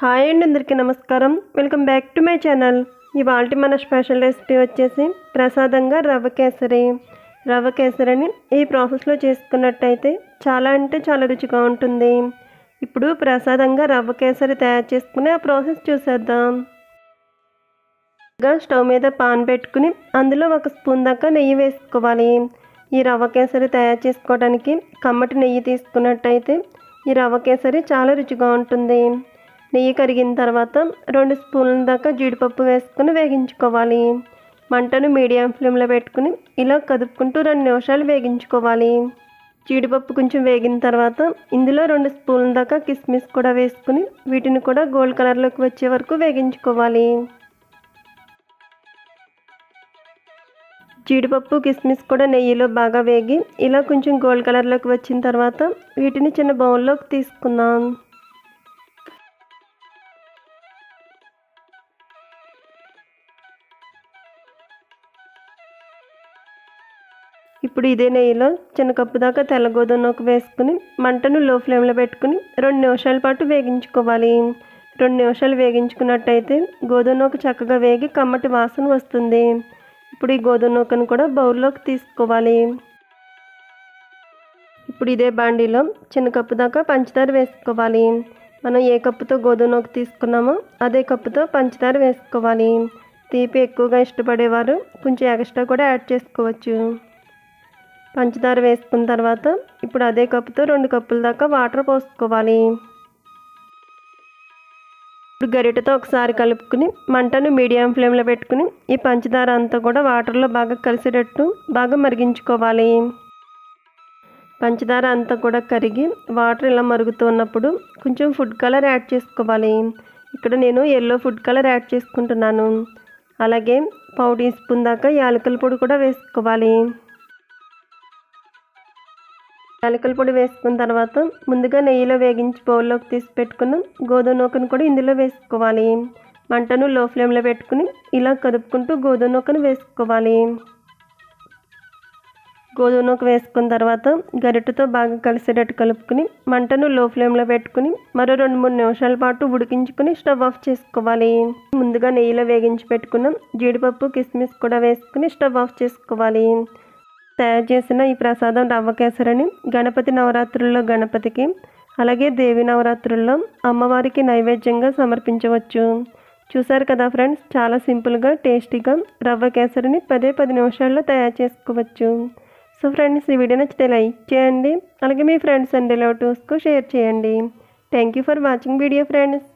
Hi అండి, అందరికీ నమస్కారం. Welcome back to my channel. ఇవాల్టి మన స్పెషల్ రెసిపీ వచ్చేసి ప్రసాదంగా రవ్వ కేసరి. రవ్వ కేసరిని ఈ ప్రాసెస్లో చేసుకున్నట్టయితే చాలా అంటే చాలా రుచిగా ఉంటుంది. ఇప్పుడు ప్రసాదంగా రవ్వ కేసరి తయారు చేసుకునే ఆ ప్రాసెస్ చూసేద్దాం. స్టవ్ మీద పాన్ పెట్టుకుని అందులో 1 స్పూన్ దాకా నెయ్యి వేసుకోవాలి. ఈ రవ్వ కేసరి తయారు చేసుకోవడానికి కమ్మటి నెయ్యి తీసుకున్నట్టయితే ఈ రవ్వ కేసరి చాలా రుచిగా ఉంటుంది. నెయ్యి కరిగిన తర్వాత 2 స్పూన్ల దాకా జీడిపప్పు వేసుకుని వేగించుకోవాలి. మంటను మీడియం ఫ్లేమ్లో పెట్టుకుని ఇలా కదుపుకుంటూ 2 నిమిషాలు వేగించుకోవాలి. జీడిపప్పు కొంచెం వేగిన తర్వాత ఇందులో 2 స్పూన్ల దాకా కిస్మిస్ కూడా వేసుకుని వీటిని కూడా గోల్డ్ కలర్లోకి వచ్చే వరకు వేగించుకోవాలి. జీడిపప్పు కిస్మిస్ కూడా నెయ్యిలో బాగా వేగి ఇలా కొంచెం గోల్డ్ కలర్లోకి వచ్చిన తర్వాత వీటిని చిన్న బౌల్లోకి తీసుకుందాం. ఇప్పుడు ఇదే నెయ్యిలో చిన్న కప్పు దాకా తెల్ల గోధుమ నూక వేసుకుని మంటను లో ఫ్లేమ్లో పెట్టుకుని 2 నిమిషాల పాటు వేగించుకోవాలి. 2 నిమిషాలు వేగించుకున్నట్టయితే గోధుమ నూక చక్కగా వేగి కమ్మటి వాసన వస్తుంది. ఇప్పుడు ఈ గోధుమ నూకను కూడా బౌల్లోకి తీసుకోవాలి. ఇప్పుడు ఇదే బాండీలో చిన్న కప్పు దాకా పంచదార వేసుకోవాలి. మనం ఏ కప్పుతో గోధుమ నూక తీసుకున్నామో అదే కప్పుతో పంచదార వేసుకోవాలి. తీపి ఎక్కువగా ఇష్టపడేవారు కొంచెం ఎక్స్ట్రా కూడా యాడ్ చేసుకోవచ్చు. పంచదార వేసుకున్న తర్వాత ఇప్పుడు అదే కప్పుతో 2 కప్పుల దాకా వాటర్ పోసుకోవాలి. ఇప్పుడు గరిటెతో ఒకసారి కలుపుకుని మంటను మీడియం ఫ్లేమ్లో పెట్టుకుని ఈ పంచదార అంతా కూడా వాటర్లో బాగా కలిసేటట్టు బాగా మరిగించుకోవాలి. పంచదార అంతా కూడా కరిగి వాటర్ ఇలా మరుగుతున్నప్పుడు కొంచెం ఫుడ్ కలర్ యాడ్ చేసుకోవాలి. ఇక్కడ నేను ఎల్లో ఫుడ్ కలర్ యాడ్ చేసుకుంటున్నాను. అలాగే 1/2 టీ స్పూన్ దాకా యాలకుల పొడి కూడా వేసుకోవాలి. యాలకుల పొడి వేసుకున్న తర్వాత ముందుగా నెయ్యిలో వేగించి బౌల్లోకి తీసి పెట్టుకున్న గోధుమ నూకను కూడా ఇందులో వేసుకోవాలి. మంటను లో ఫ్లేమ్లో పెట్టుకుని ఇలా కదుపుకుంటూ గోధుమ నూకను వేసుకోవాలి. గోధుమ నూక వేసుకున్న తర్వాత గరిటెతో బాగా కలిసేటట్టు కలుపుకుని మంటను లో ఫ్లేమ్లో పెట్టుకుని మరో 2-3 నిమిషాల పాటు ఉడికించుకుని స్టవ్ ఆఫ్ చేసుకోవాలి. ముందుగా నెయ్యిలో వేగించి పెట్టుకున్న జీడిపప్పు కిస్మిస్ కూడా వేసుకుని స్టవ్ ఆఫ్ చేసుకోవాలి. తయారు చేసిన ఈ ప్రసాదం రవ్వ కేసరిని గణపతి నవరాత్రుల్లో గణపతికి, అలాగే దేవి నవరాత్రుల్లో అమ్మవారికి నైవేద్యంగా సమర్పించవచ్చు. చూసారు కదా ఫ్రెండ్స్, చాలా సింపుల్గా టేస్టీగా రవ్వ కేసరిని 10 నిమిషాల్లో తయారు చేసుకోవచ్చు. సో ఫ్రెండ్స్, ఈ వీడియో నచ్చితే లైక్ చేయండి, అలాగే మీ ఫ్రెండ్స్ అండ్ రిలేటివ్స్కు షేర్ చేయండి. Thank you for watching video friends.